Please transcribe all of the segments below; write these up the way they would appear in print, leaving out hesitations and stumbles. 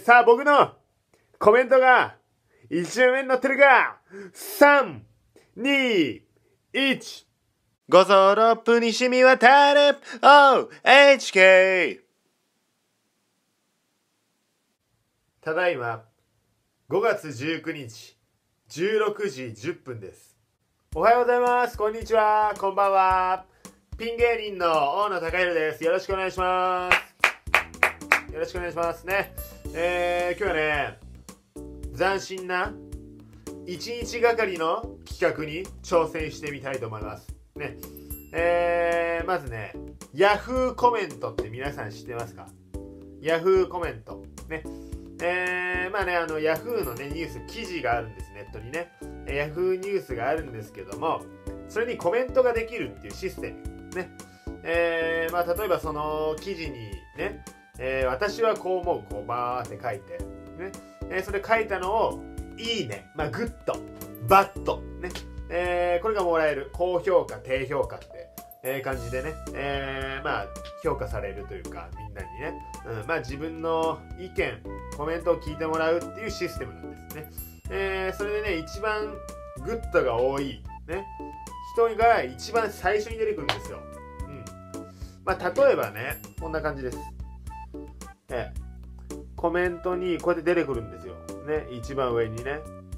さあ、僕のコメントが一番上に載ってるか。3、2、1。ごぞろっぷに染み渡る OHK。 ただいま5月19日16時10分です。おはようございます。こんにちは。こんばんは。ピン芸人の大野貴弘です。よろしくお願いします。よろしくお願いしますね。今日はね、斬新な1日がかりの企画に挑戦してみたいと思いますね。まずね、Yahoo コメントって皆さん知ってますか？ Yahoo コメントね。まあね、Yahoo のねニュース記事があるんです。ネットにね、Yahoo ニュースがあるんですけども、それにコメントができるっていうシステムね。まあ例えばその記事にね、私はこう思う、こうバーって書いてね、それ書いたのをいいね、まあグッド、バッドね、これがもらえる。高評価、低評価って、感じでね、まあ評価されるというか、みんなにね、まあ自分の意見、コメントを聞いてもらうっていうシステムなんですね。それでね、一番グッドが多いね、人が一番最初に出てくるんですよ。まあ例えばね、こんな感じです。コメントにこうやって出てくるんですよ。ね、一番上にね。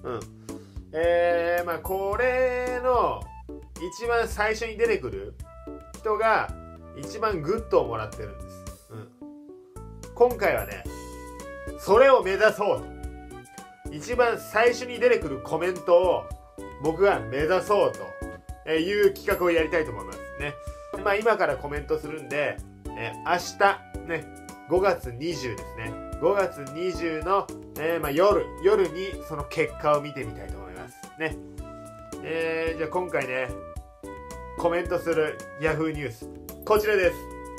まあこれの一番最初に出てくる人が一番グッドをもらってるんです。今回はね、それを目指そうと。一番最初に出てくるコメントを僕が目指そうという企画をやりたいと思いますね。まあ今からコメントするんで、明日ね、5月20ですね。5月20の、まあ夜にその結果を見てみたいと思いますね。じゃあ今回ね、コメントする Yahoo ニュース、こちらです。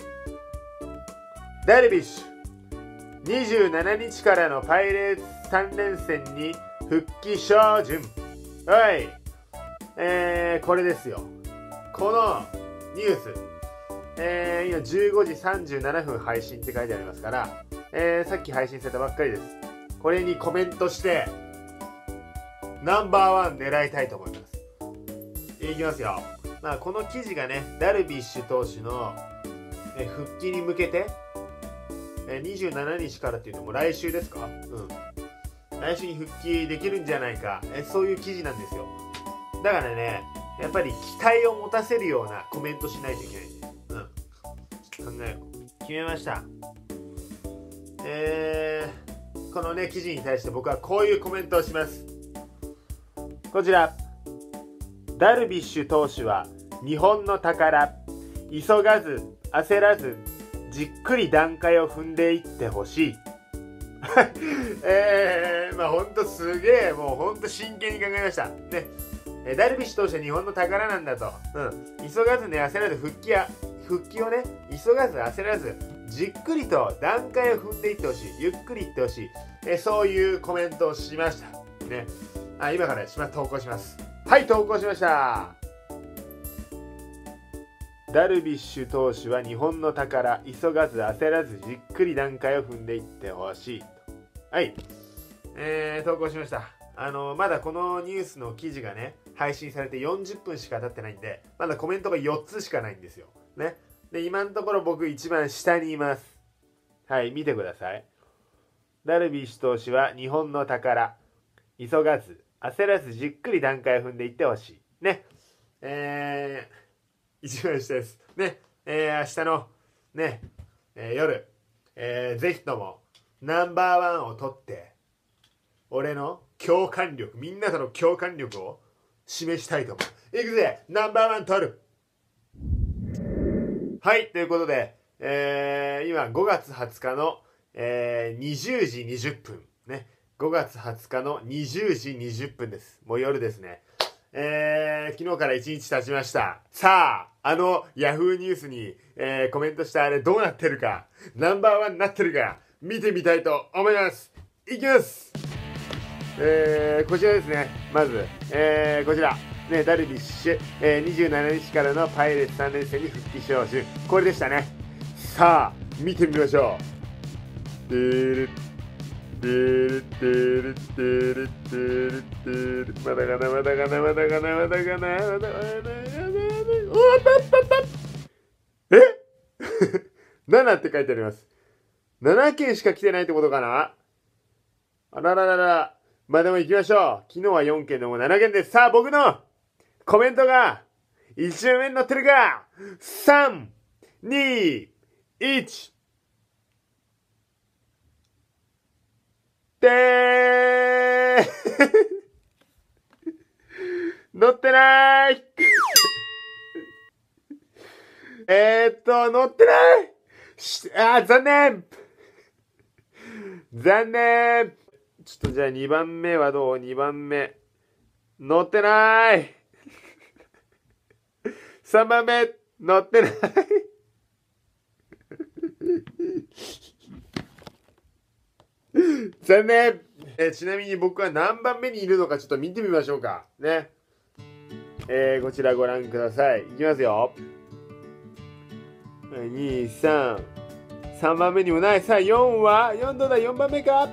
ダルビッシュ27日からのパイレーツ3連戦に復帰照準。はい、これですよ。このニュース、今15時37分配信って書いてありますから、さっき配信されたばっかりです。これにコメントしてナンバー1狙いたいと思います。いきますよ。まあこの記事がね、ダルビッシュ投手の復帰に向けて27日からっていうのも来週ですか？来週に復帰できるんじゃないか、そういう記事なんですよ。だからね、やっぱり期待を持たせるようなコメントしないといけないんで、考えよう。決めました。このね記事に対して僕はこういうコメントをします。こちら、ダルビッシュ投手は日本の宝。急がず焦らずじっくり段階を踏んでいってほしい。まあほんとすげえ、もうほんと真剣に考えましたね。ダルビッシュ投手は日本の宝なんだと。急がずね、焦らず復帰をね、急がず焦らずじっくりと段階を踏んでいってほしい。ゆっくりいってほしい。そういうコメントをしましたね。今から投稿します。はい、投稿しました。ダルビッシュ投手は日本の宝。急がず焦らずじっくり段階を踏んでいってほしい。はい、投稿しました。まだこのニュースの記事がね配信されて40分しか経ってないんで、まだコメントが4つしかないんですよね。で今のところ僕一番下にいます。はい、見てください。ダルビッシュ投手は日本の宝。急がず焦らずじっくり段階を踏んでいってほしいね。一番下ですね。明日のね、夜、ぜひともナンバー1を取って俺の共感力、みんなとの共感力を示したいと思う。いくぜ、ナンバー1取る。はい、ということで、今5月20日の、20時20分ね。5月20日の20時20分です。もう夜ですね。昨日から1日経ちました。さあ、Yahoo ニュースに、コメントしたあれどうなってるか、ナンバー1になってるか、見てみたいと思います。いきます。こちらですね。まず、こちら。ね、ダルビッシュ、27日からのパイレーツ3連戦に復帰照準。これでしたね。さあ、見てみましょう。 るてるてるてるてる、まだかなまだかなまだかなまだかなまだかなまだかな、おっぱっぱっぱ、え7って書いてあります。7件しか来てないってことかな。あらららら。まあでも行きましょう。昨日は4件でも7件です。さあ僕のコメントが1枚目に載ってるか。3、2、1。でー載ってない。載ってない。残念。残念。ちょっとじゃあ2番目はどう？ 2 番目。載ってない。3番目、載ってない。残念。ちなみに僕は何番目にいるのかちょっと見てみましょうか。ね。こちらご覧ください。いきますよ。2、3。3番目にもない。さあ、4は ?4 どうだ？ 4 番目か？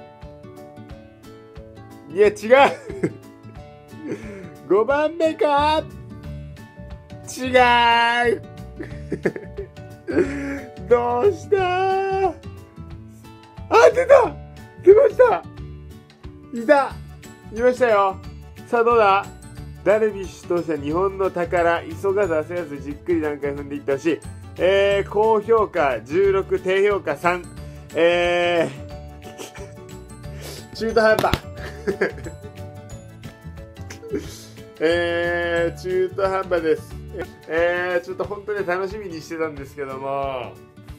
いや、違う。5番目か？違う。どうした？あ、出た！出ました！いましたよ。さあ、どうだ？ダルビッシュ投手は日本の宝、急がず焦らずじっくり段階踏んでいったし、高評価16、低評価3、中途半端。中途半端です。ちょっと本当に楽しみにしてたんですけども、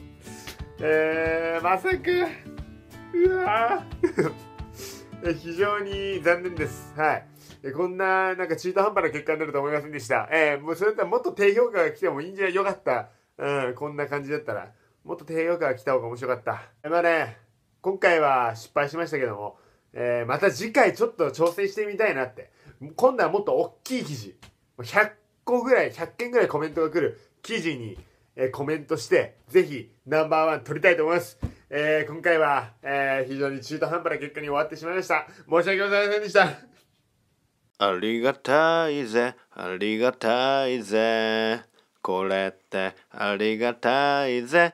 まさか、うわ非常に残念です。はい。こんな、なんか中途半端な結果になると思いませんでした。もうそれだったらもっと低評価が来てもいいんじゃよかった。こんな感じだったら。もっと低評価が来た方が面白かった。まあね、今回は失敗しましたけども、また次回ちょっと挑戦してみたいなって。今度はもっと大きい記事。100個ぐらい、100件ぐらいコメントが来る記事に、コメントして、ぜひナンバー1取りたいと思います。今回は、非常に中途半端な結果に終わってしまいました。申し訳ございませんでした。 ありがたいぜ、ありがたいぜ。これってありがたいぜ。